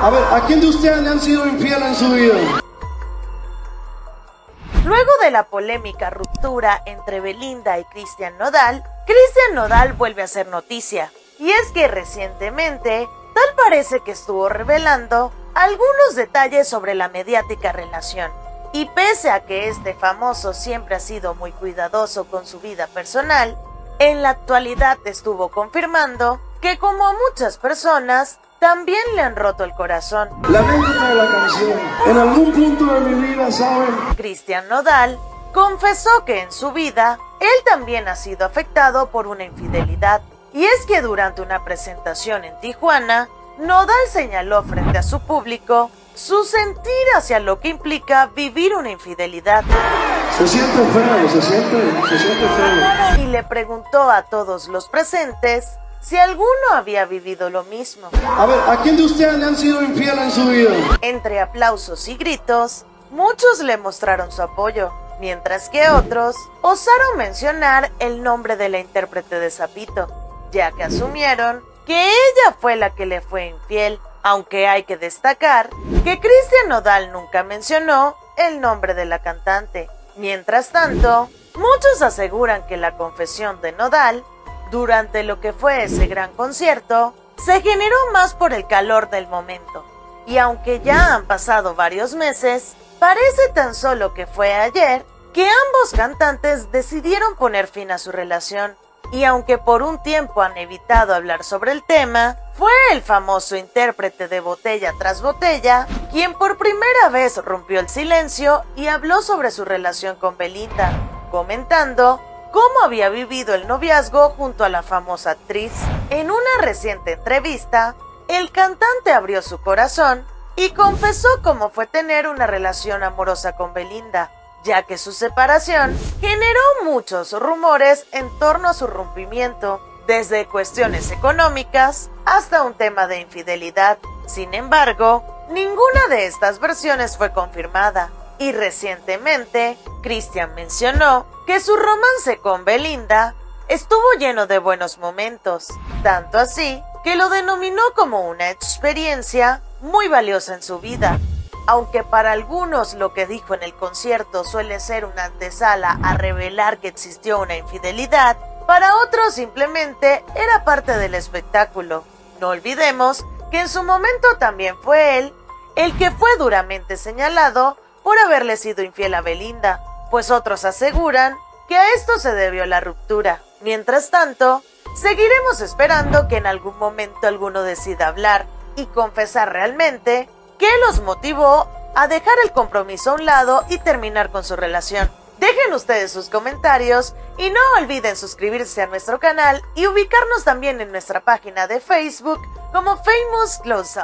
A ver, ¿a quién de ustedes le han sido infiel en su vida? Luego de la polémica ruptura entre Belinda y Cristian Nodal, Cristian Nodal vuelve a ser noticia. Y es que recientemente, tal parece que estuvo revelando algunos detalles sobre la mediática relación. Y pese a que este famoso siempre ha sido muy cuidadoso con su vida personal, en la actualidad estuvo confirmando que, como a muchas personas, también le han roto el corazón. La anécdota de la canción. En algún punto de mi vida, ¿saben? Cristian Nodal confesó que en su vida, él también ha sido afectado por una infidelidad. Y es que durante una presentación en Tijuana, Nodal señaló frente a su público su sentir hacia lo que implica vivir una infidelidad. Se siente feo, se siente feo. Y le preguntó a todos los presentes si alguno había vivido lo mismo. A ver, ¿a quién de ustedes le han sido infiel en su vida? Entre aplausos y gritos, muchos le mostraron su apoyo, mientras que otros osaron mencionar el nombre de la intérprete de Zapito, ya que asumieron que ella fue la que le fue infiel, aunque hay que destacar que Cristian Nodal nunca mencionó el nombre de la cantante. Mientras tanto, muchos aseguran que la confesión de Nodal durante lo que fue ese gran concierto se generó más por el calor del momento. Y aunque ya han pasado varios meses, parece tan solo que fue ayer que ambos cantantes decidieron poner fin a su relación. Y aunque por un tiempo han evitado hablar sobre el tema, fue el famoso intérprete de Botella tras Botella quien por primera vez rompió el silencio y habló sobre su relación con Belinda, comentando cómo había vivido el noviazgo junto a la famosa actriz. En una reciente entrevista, el cantante abrió su corazón y confesó cómo fue tener una relación amorosa con Belinda, ya que su separación generó muchos rumores en torno a su rompimiento, desde cuestiones económicas hasta un tema de infidelidad. Sin embargo, ninguna de estas versiones fue confirmada, y recientemente Cristian mencionó que su romance con Belinda estuvo lleno de buenos momentos, tanto así que lo denominó como una experiencia muy valiosa en su vida. Aunque para algunos lo que dijo en el concierto suele ser una antesala a revelar que existió una infidelidad, para otros simplemente era parte del espectáculo. No olvidemos que en su momento también fue él el que fue duramente señalado por haberle sido infiel a Belinda, pues otros aseguran que a esto se debió la ruptura. Mientras tanto, seguiremos esperando que en algún momento alguno decida hablar y confesar realmente qué los motivó a dejar el compromiso a un lado y terminar con su relación. Dejen ustedes sus comentarios y no olviden suscribirse a nuestro canal y ubicarnos también en nuestra página de Facebook como Famous Close Up.